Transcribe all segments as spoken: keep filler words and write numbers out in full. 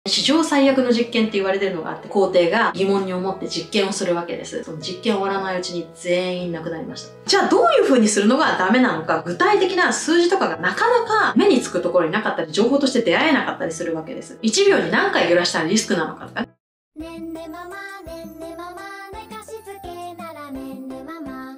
史上最悪の実験って言われてるのがあって、皇帝が疑問に思って実験をするわけです。その実験終わらないうちに全員亡くなりました。じゃあどういう風にするのがダメなのか、具体的な数字とかがなかなか目につくところになかったり、情報として出会えなかったりするわけです。いちびょうに何回揺らしたらリスクなのかとか。ねんねママ、ねんねママ、寝かしつけならねんねママ。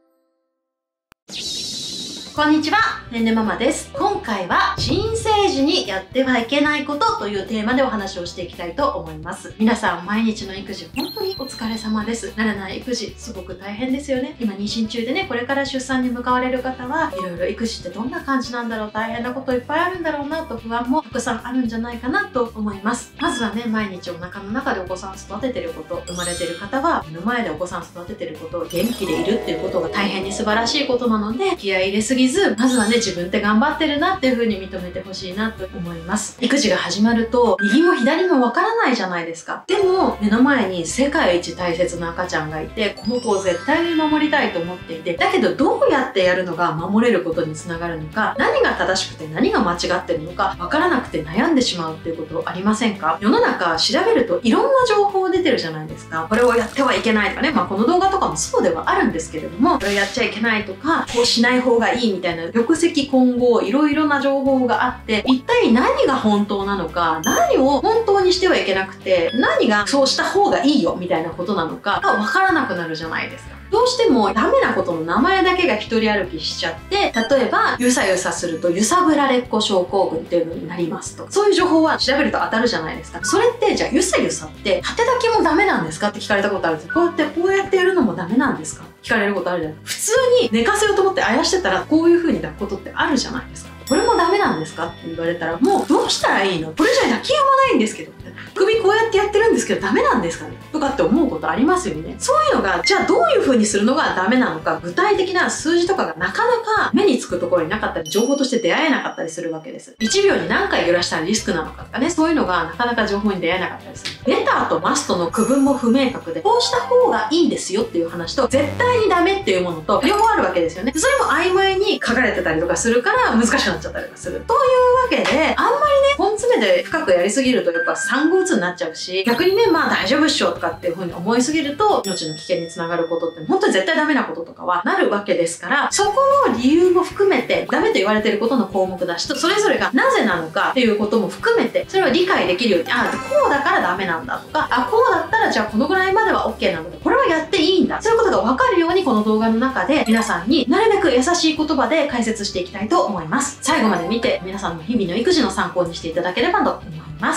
こんにちは、ねんねママです。今回は新生児にやってはいけないことというテーマでお話をしていきたいと思います。皆さん毎日の育児本当にお疲れ様です。慣れない育児すごく大変ですよね。今妊娠中でね、これから出産に向かわれる方はいろいろ育児ってどんな感じなんだろう、大変なこといっぱいあるんだろうなと不安もたくさんあるんじゃないかなと思います。まずはね、毎日お腹の中でお子さんを育ててること、生まれてる方は目の前でお子さんを育ててること、元気でいるっていうことが大変に素晴らしいことなので、気合い入れすぎず、まずはね、自分って頑張ってるなっていう風に認めてほしいなと思います。育児が始まると右も左もわからないじゃないですか。でも目の前に世界一大切な赤ちゃんがいて、この子を絶対に守りたいと思っていて、だけどどうやってやるのが守れることにつながるのか、何が正しくて何が間違ってるのかわからなくて悩んでしまうっていうことありませんか？世の中調べるといろんな情報出てるじゃないですか。これをやってはいけないとかね、まあこの動画とかもそうではあるんですけれども、これをやっちゃいけないとか、こうしない方がいいみたいな玉石混合いろいろな情報があって、一体何が本当なのか、何を本当にしてはいけなくて、何がそうした方がいいよみたいなことなのかが分からなくなるじゃないですか。どうしてもダメなことの名前だけが一人歩きしちゃって、例えばゆさゆさすると揺さぶられっ子症候群っていうのになりますと、そういう情報は調べると当たるじゃないですか。それってじゃあゆさゆさって縦抱きもダメなんですかって聞かれたことあるんです。こうやってこうやってやるのもダメなんですか聞かれることあるじゃないですか。普通に寝かせようと思ってあやしてたらこういう風に抱くことってあるじゃないですか。これもダメなんですかって言われたら、もうどうしたらいいの、これじゃ抱きようもないんですけど、首こうやってやってるんですけどダメなんですかねとかって思うことありますよね。そういうのがじゃあどういう風にするのがダメなのか、具体的な数字とかがなかなか目につくところになかったり、情報として出会えなかったりするわけです。いちびょうに何回揺らしたらリスクなのかとかね、そういうのがなかなか情報に出会えなかったりする。ベターとマストの区分も不明確で、こうした方がいいですよっていう話と、絶対にダメっていうものと両方あるわけですよね。それも曖昧に書かれてたりとかするから難しくなっちゃったりとかするというわけで、あんまりね根詰めで深くやりすぎるとやっぱ産後うつになっちゃうし、逆にねまあ大丈夫っしょとかっていう風に思いすぎると命の危険につながることって本当に絶対ダメなこととかはなるわけですから、そこの理由も含めてダメと言われてることの項目だし、それぞれがなぜなのかっていうことも含めてそれを理解できるように、あこうだからダメなんだとか、あこうだったらじゃあこのぐらいまでは オーケー なんだ、これはやっていいんだ、そういうことが分かるようにこの動画の中で皆さんになるべく優しい言葉で解説していきたいと思います。最後まで見て皆さんの日々の育児の参考にしていただければと思います。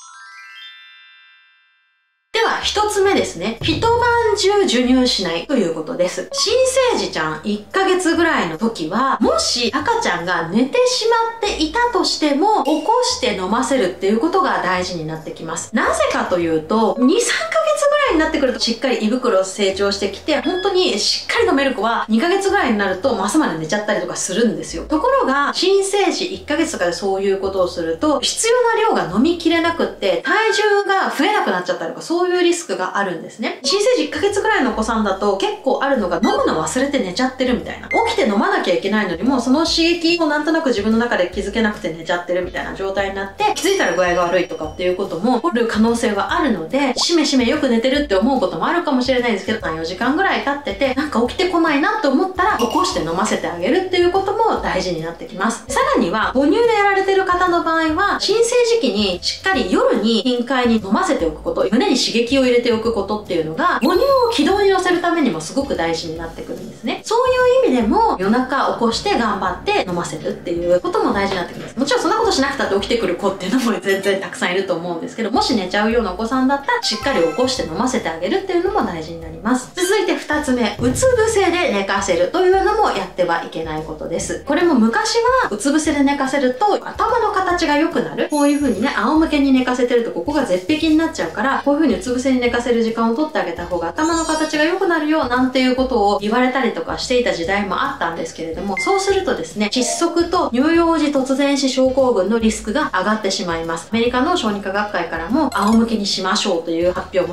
では一つ目ですね。一晩中授乳しないということです。新生児ちゃんいっかげつぐらいの時は、もし赤ちゃんが寝てしまっていたとしても起こして飲ませるっていうことが大事になってきます。なぜかというと、に、さんかげつぐらいになってくるとしっかり胃袋成長してきて、本当にしっかり飲める子はにかげつぐらいになると朝まで寝ちゃったりとかするんですよ。ところが新生児いっかげつとかでそういうことをすると、必要な量が飲みきれなくって体重が増えなくなっちゃったりとか、そういうリスクがあるんですね。新生児いっかげつぐらいのお子さんだと結構あるのが、飲むの忘れて寝ちゃってるみたいな。起きて飲まなきゃいけないのにもうその刺激をなんとなく自分の中で気づけなくて寝ちゃってるみたいな状態になって、気づいたら具合が悪いとかっていうことも起こる可能性はあるので、しめしめよく寝てるって思うこともあるかもしれないんですけど、さん、よじかんぐらい経っててなんか起きてこないなと思ったら起こして飲ませてあげるっていうことも大事になってきます。さらには母乳でやられてる方の場合は、新生時期にしっかり夜に頻回に飲ませておくこと、胸に刺激を入れておくことっていうのが母乳を軌道に乗せるためにもすごく大事になってくるんですね。そういう意味でも夜中起こして頑張って飲ませるっていうことも大事になってきます。もちろんそんなことしなくたって起きてくる子っていうのも全然たくさんいると思うんですけど、もし寝ちゃうようなお子さんだったらしっかり起こして飲ませてあげるっていうのも大事になります。続いてふたつめ、うつ伏せで寝かせるというのもやってはいけないことです。これも昔はうつ伏せで寝かせると頭の形が良くなる、こういう風にね仰向けに寝かせてるとここが絶壁になっちゃうから、こういう風にうつ伏せに寝かせる時間を取ってあげた方が頭の形が良くなるよなんていうことを言われたりとかしていた時代もあったんですけれども、そうするとですね、窒息と乳幼児突然死症候群のリスクが上がってしまいます。アメリカの小児科学会からも仰向けにしましょうという発表もされています。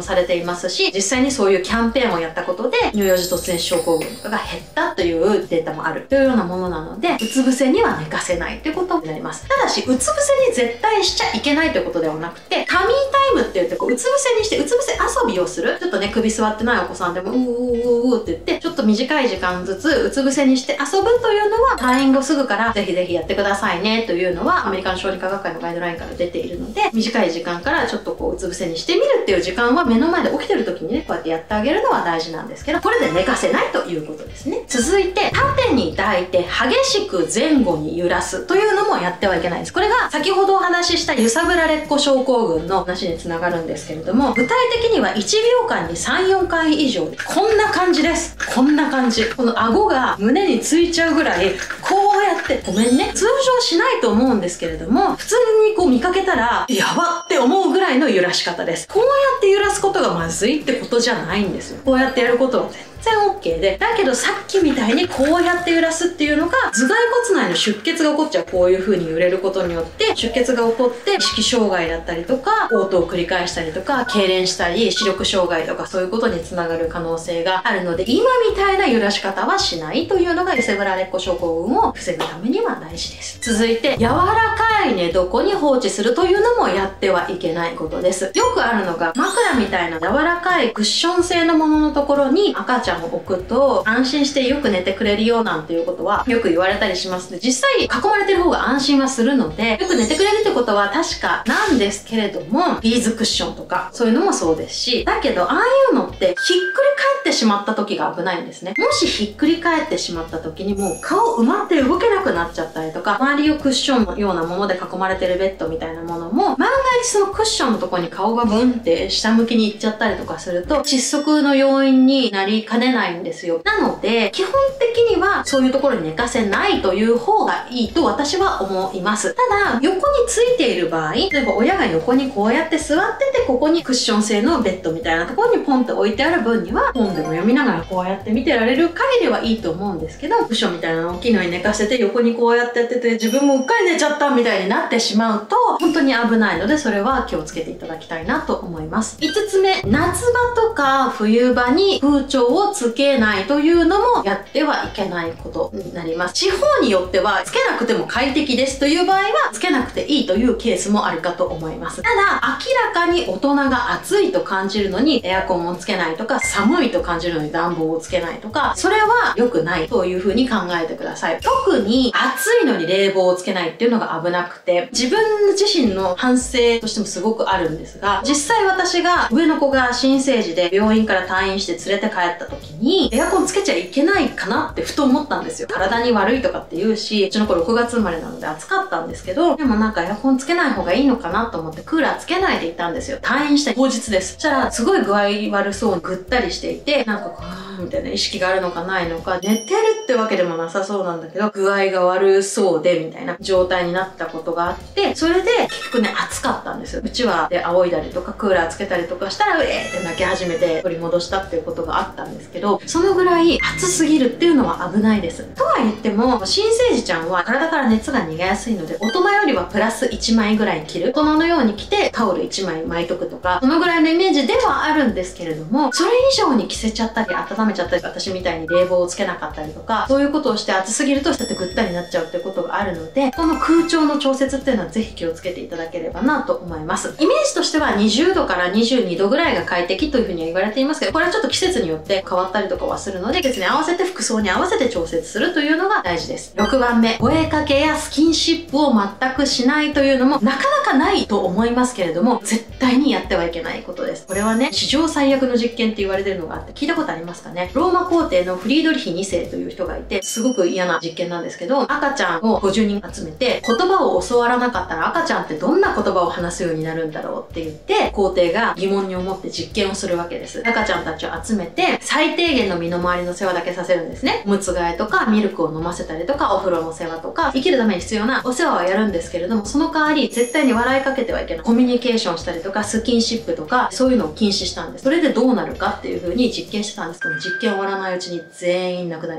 ますし、実際にそういうキャンペーンをやったことで乳幼児突然症候群とかが減ったというデータもあるというようなものなので、うつ伏せには寝かせないということになります。ただし、うつ伏せに絶対しちゃいけないということではなくて、タミータイムって言ってこううつ伏せにしてうつ伏せ遊びをする。ちょっとね、首座ってないお子さんでもうーうーうーって言ってちょっと短い時間ずつうつ伏せにして遊ぶというのは退院後すぐからぜひぜひやってくださいねというのはアメリカの小児科学会のガイドラインから出ているので、短い時間からちょっとこううつ伏せにしてみるっていう時間は目の前で起きてる時にねこうやってやってあげるのは大事なんですけど、これで寝かせないということですね。続いて縦に抱いて激しく前後に揺らすというのもやってはいけないです。これが先ほどお話しした揺さぶられっ子症候群の話につながるんですけれども、具体的にはいちびょうかんにさん、よんかい以上こんな感じです。こんな感じ。この顎が胸についちゃうぐらいこうやって、ごめんね、通常しないと思うんですけれども、普通にこう見かけたらやばって思うぐらいの揺らし方です。こうやって揺らすことがまずいってことじゃないんですよ。こうやってやることは全然 OK で、だけどさっきみたいにこうやって揺らすっていうのが頭蓋骨内の出血が起こっちゃう。こういう風に揺れることによって出血が起こって意識障害だったりとか嘔吐を繰り返したりとか痙攣したり視力障害とかそういうことにつながる可能性があるので、今みたいな揺らし方はしないというのが揺さぶられっ子症候群を防ぐためには大事です。続いて柔らかい寝床に放置するというのもやってはいけないことです。よくあるのが枕みたいな柔らかいクッション性のもののところに赤ちゃんを置くと安心してよく寝てくれるよなんていうことはよく言われたりしますね。実際囲まれてる方が安心はするので、よく寝てくれるってことは確かなんですけれども、ビーズクッションとかそういうのもそうですし、だけどああいうのってひっくり返ってしまった時が危ないんですね。もしひっくり返ってしまった時にもう顔埋まって動けなくなっちゃったりとか、周りをクッションのようなもので囲まれてるベッドみたいなものも万が一そのクッションのところに顔がブンって下向きにいっちゃったりとかすると窒息の要因になりかねないんですよ。なので基本的にはそういうところに寝かせないという方がいいと私は思います。ただ横についている場合、例えば親が横にこうやって座ってて、ここにクッション性のベッドみたいなところにポンって置いてある分には本でも読みながらこうやって見てられる限りはいいと思うんですけど、クッションみたいなの大きいのに寝かせて横にこうやってやってて自分もうっかり寝ちゃったみたいになってしまうと本当に危ないので、それは気をつけていただきたいなと思います。いつつめ、夏場とか冬場に空調をつけないというのもやってはいけないことになります。地方によってはつけなくても快適ですという場合はつけなくていいというケースもあるかと思います。ただ明らかに大人が暑いと感じるのにエアコンをつけないとか、寒いと感じるのに暖房をつけないとか、それは良くないというふうに考えてください。特に暑いのに冷房をつけないっていうのが危なくて、自分自身の反省としてもすごくあるんですが、実際私が上の子が新生児で病院から退院して連れて帰った時にエアコンつけちゃいけないかなってふと思ったんですよ。体に悪いとかって言うし、うちの子ろくがつ生まれなので暑かったんですけど、でもなんかエアコンつけない方がいいのかなと思ってクーラーつけないでいたんですよ。退院した当日です。そしたらすごい具合悪そうにぐったりしていて、なんかこうみたいな意識があるのかないのか、寝てるってわけでもなさそうなんだけど具合が悪そうでみたいな状態になったことがあって、それで結局ね暑かったんですよ。うちわで仰いだりとかクーラーつけたりとかしたらうえーって泣き始めて取り戻したっていうことがあったんですけど、そのぐらい暑すぎるっていうのは危ないです。とは言っても新生児ちゃんは体から熱が逃げやすいので、大人よりはプラスいちまいぐらい着る、大人のように着てタオルいちまい巻いとくとか、そのぐらいのイメージではあるんですけれども、それ以上に着せちゃったり温めちゃったり、私みたいに冷房をつけなかったりとか、そういうことをして暑すぎるとそうやってぐったりになっちゃうっていうことがあるので、この空調の調節っていうのはぜひ気をつけていただければなと思います。イメージとしてはにじゅうどからにじゅうにどぐらいが快適というふうには言われていますけど、これはちょっと季節によって変わったりとかはするので、季節に合わせて服装に合わせて調節するというのが大事です。ろくばんめ、声かけやスキンシップを全くしないというのもなかなかないと思いますけれども、絶対にやってはいけないことです。これはね、史上最悪の実験って言われてるのがあって、聞いたことありますかね。ローマ皇帝のフリードリヒにせいという人がいて、すごく嫌な実験なんですけど、赤ちゃんをごじゅうにん集めて言葉を教わらなかったら赤ちゃんってどんな言葉を話すようになるんだろうって言って、皇帝が疑問に思って実験をするわけです。赤ちゃんたちを集めて最低限の身の回りの世話だけさせるんですね。おむつ替えとかミルクを飲ませたりとか、お風呂の世話とか、生きるために必要なお世話はやるんですけれども、その代わり絶対に笑いかけてはいけない、コミュニケーションしたりとかスキンシップとかそういうのを禁止したんです。それでどうなるかっていう風に実験してたんですけど、実験終わらないうちに全員亡くなりました。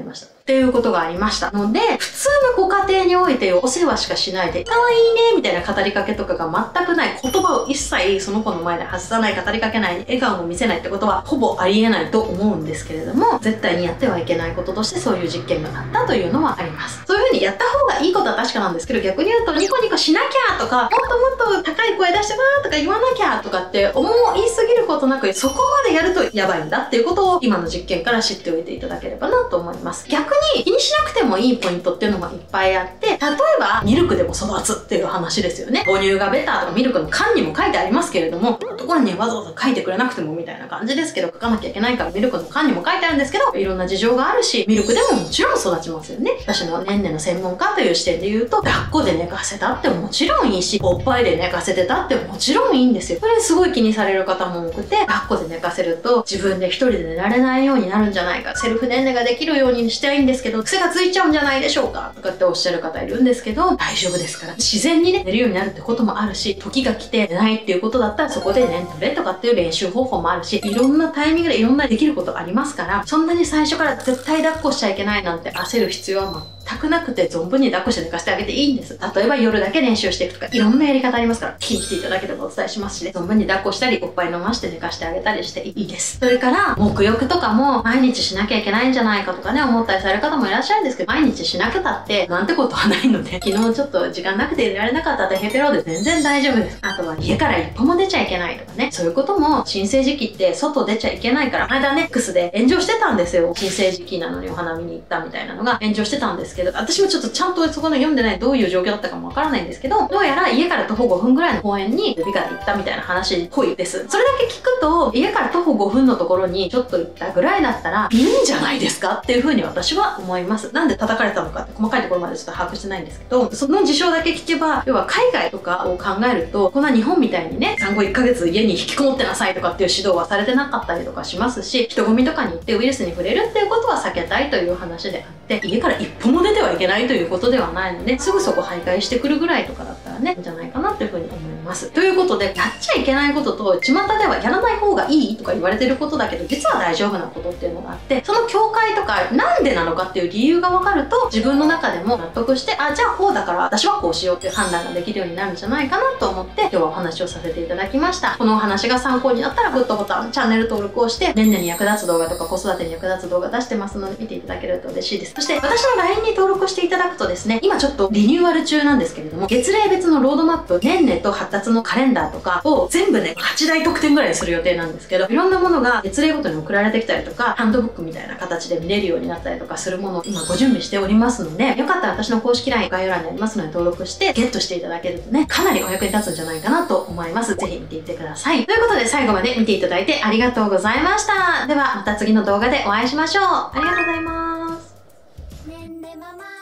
っていうことがありましたので、普通のご家庭においてお世話しかしないで、可愛いねみたいな語りかけとかが全くない、言葉を一切その子の前で発さない、語りかけない、笑顔も見せないってことはほぼありえないと思うんですけれども、絶対にやってはいけないこととしてそういう実験があったというのはあります。そういう風にやった方がいいことは確かなんですけど、逆に言うとニコニコしなきゃとか、もっともっと高い声出してわーとか言わなきゃとかって思いすぎることなく、そこまでやるとやばいんだっていうことを今の実験から知っておいていただければなと思います。逆に気にしなくてもいいポイントっていうのもいっぱいあって、例えばミルクでも育つっていう話ですよね。母乳がベターとかミルクの缶にも書いてありますけれども、ところにわざわざ書いてくれなくてもみたいな感じですけど、書かなきゃいけないからミルクの缶にも書いてあるんですけど、いろんな事情があるし、ミルクでももちろん育ちますよね。私のねんねの専門家という視点で言うと、抱っこで寝かせたってもちろんいいし、おっぱいで寝かせてたってもちろんいいんですよ。これすごい気にされる方も多くて、抱っこで寝かせると自分で一人で寝られないようになるんじゃないか、セルフねんねができるようにしたいんですけど癖がついちゃうんじゃないでしょうかとかっておっしゃる方いるんですけど、大丈夫ですから。自然にね寝るようになるってこともあるし、時が来て寝ないっていうことだったらそこでねんとれとかっていう練習方法もあるし、いろんなタイミングでいろんなできることありますから、そんなに最初から絶対抱っこしちゃいけないなんて焦る必要は全くなくて、存分に抱っこして寝かせてあげていいんです。例えば夜だけ練習していくとか、いろんなやり方ありますから、聞きに来ていただければお伝えしますしね、存分に抱っこしたりおっぱい飲まして寝かしてあげたりしていいです。それから沐浴とかも毎日しなきゃいけないんじゃないかとかね思ったりされる方もいらっしゃるんですけど、毎日しなくたってなんてことはないので、昨日ちょっと時間なくて入れられなかったってヘペロで全然大丈夫です。あとは家から一歩も出ちゃいけないとかね、そういうことも新生児期って外出ちゃいけないから、間ね X で炎上してたんですよ。新生児期なのにお花見に行ったみたいなのが炎上してたんですけど、私もちょっとちゃんとそこの読んでないどういう状況だったかもわからないんですけど、どうやら家から徒歩ごふんぐらいの公園にベビカで行ったみたいな話っぽいです。それだけ聞くと、家から徒歩ごふんのところにちょっと行ったぐらいだったらいいんじゃないですかっていう風に私は思います。なんで叩かれたのかって細かいところまでちょっと把握してないんですけど、その事象だけ聞けば、要は海外とかを考えると、こんな日本みたいにね、産後いっかげつ家に引きこもってなさいとかっていう指導はされてなかったりとかしますし、人混みとかに行ってウイルスに触れるっていうことは避けたいという話であって、家から一歩も出てはいけないということではないので、すぐそこ徘徊してくるぐらいとかだったらね、いいんじゃないかなというふうに思います。ということで、やっちゃいけないことと、巷ではやらない方がいいとか言われてることだけど、実は大丈夫なことっていうのがあって、その境界とか、なんでなのかっていう理由が分かると、自分の中でも納得して、あ、じゃあこうだから私はこうしようっていう判断ができるようになるんじゃないかなと思って、今日はお話をさせていただきました。このお話が参考になったら、グッドボタン、チャンネル登録をして、ねんねに役立つ動画とか子育てに役立つ動画出してますので、見ていただけると嬉しいです。そして、私の ライン に登録していただくとですね、今ちょっとリニューアル中なんですけれども、月齢別のロードマップ、ねんねと発達のカレンダーとかを全部ね、はちだい特典ぐらいする予定なんですけど、いろんなものが月齢ごとに送られてきたりとか、ハンドブックみたいな形で見れるようになったりとかするものを今ご準備しておりますので、よかったら私の公式 ライン 概要欄にありますので登録してゲットしていただけるとね、かなりお役に立つんじゃないかなと思います。ぜひ見ていってください。ということで最後まで見ていただいてありがとうございました。ではまた次の動画でお会いしましょう。ありがとうございます。ねんねママ